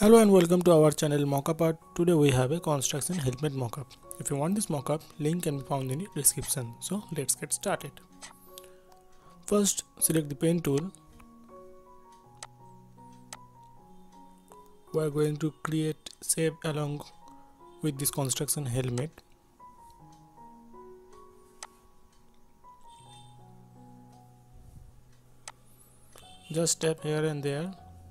Hello and welcome to our channel Mockup Art. Today we have a construction helmet mockup. If you want this mockup, link can be found in the description. So let's get started. First, select the pen tool. We are going to create shape along with this construction helmet. Just tap here and there.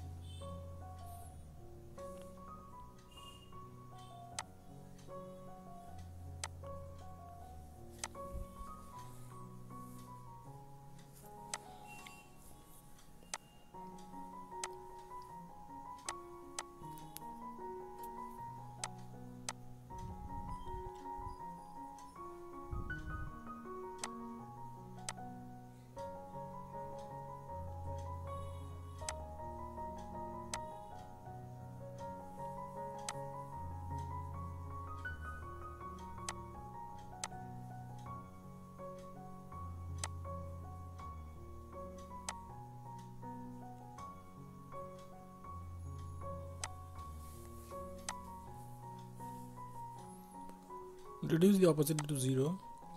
Reduce the opacity to 0.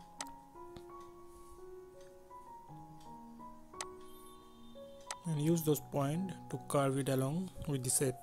And use those points to curve it along with the shape.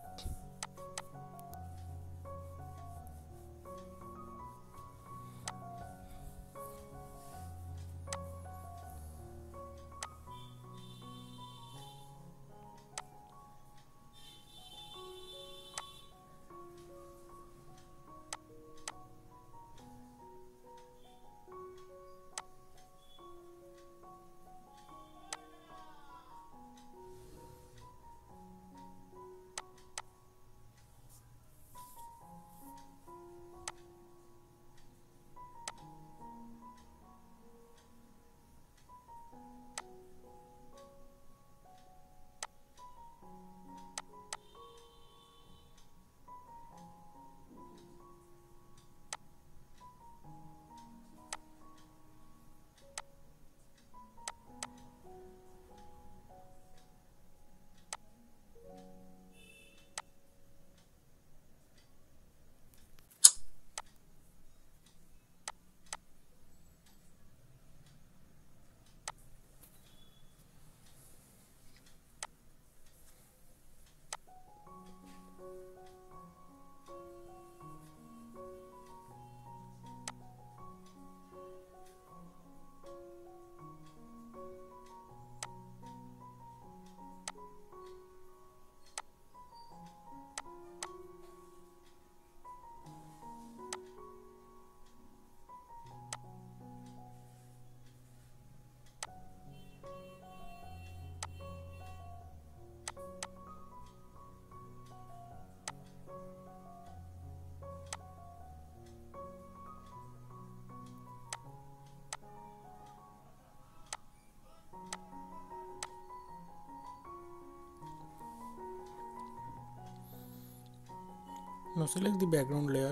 Now select the background layer.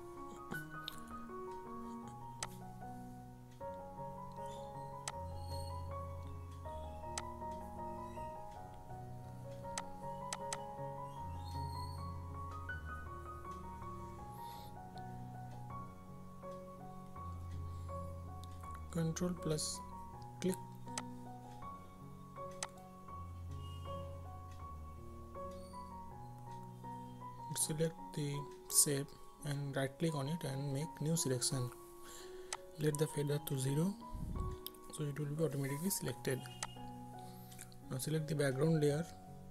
Control plus click. Select the shape and right click on it and make new selection. Let the feather to 0 so it will be automatically selected. Now select the background layer.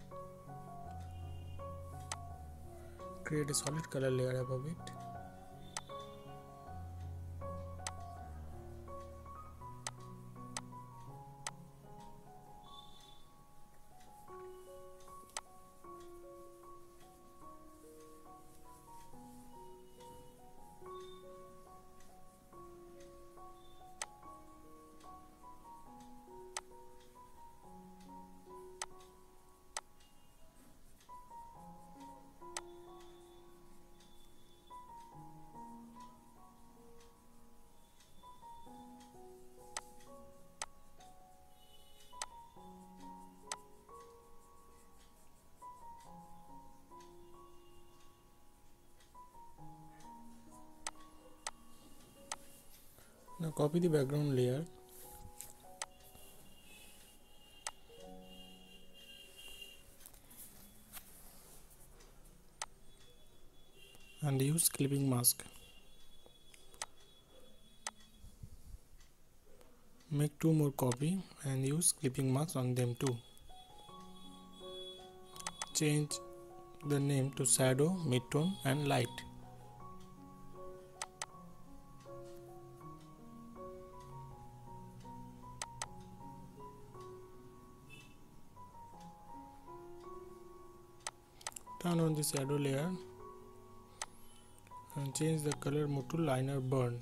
Create a solid color layer above it. copy the background layer and use clipping mask. Make 2 more copy and use clipping mask on them too. Change the name to shadow, midtone and light. Turn on the shadow layer and change the color mode to liner burn,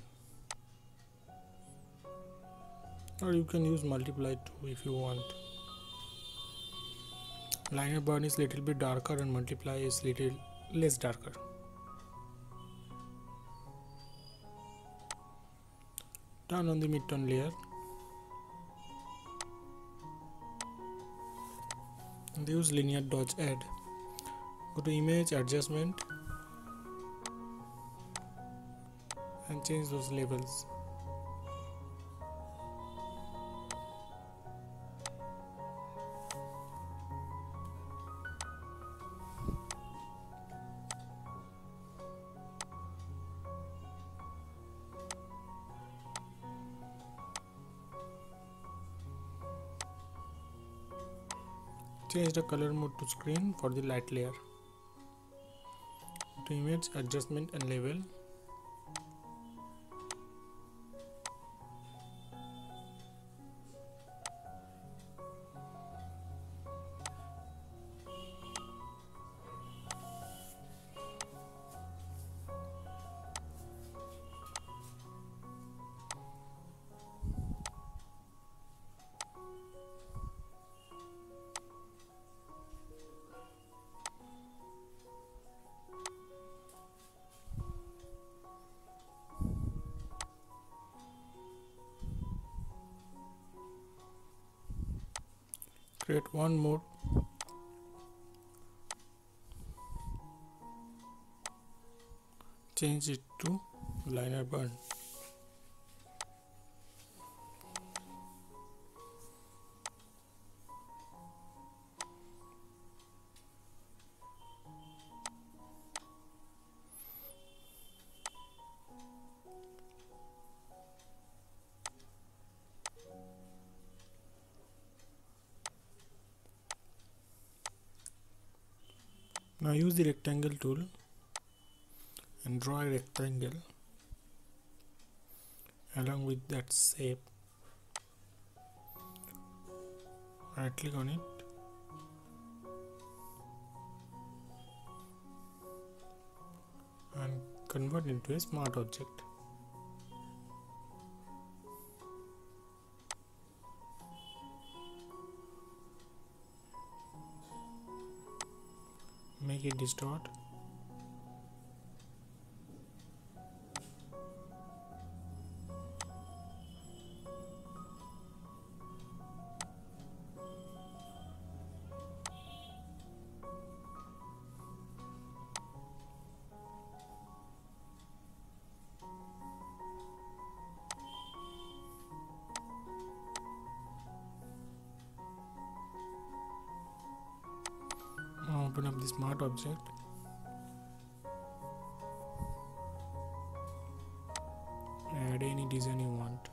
or you can use multiply too if you want. Liner burn is little bit darker and multiply is little less darker. Turn on the midtone layer and use linear dodge add. Go to image adjustment and change those levels. Change the color mode to screen for the light layer. To image adjustment and level. Create one more change it to liner burn. Now use the rectangle tool and draw a rectangle along with that shape. Right click on it and convert into a smart object. Make it distort. Now open up the smart object. Add any design you want.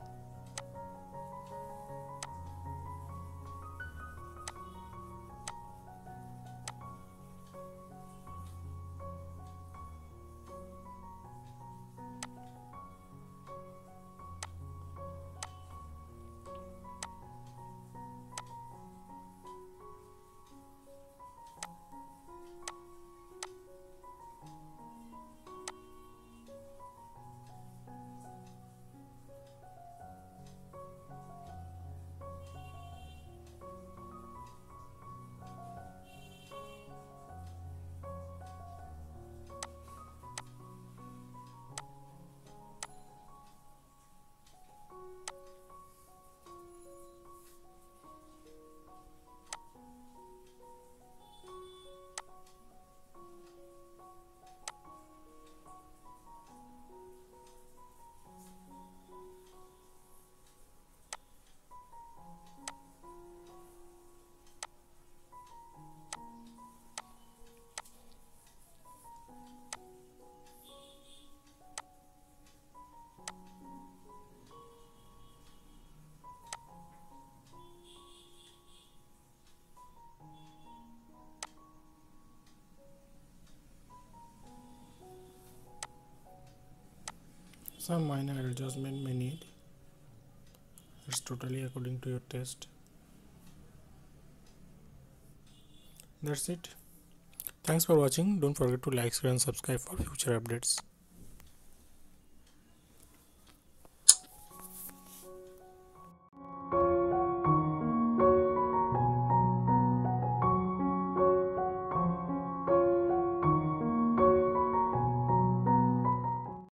Some minor adjustment may need. It's totally according to your taste. That's it. Thanks for watching. Don't forget to like, share and subscribe for future updates.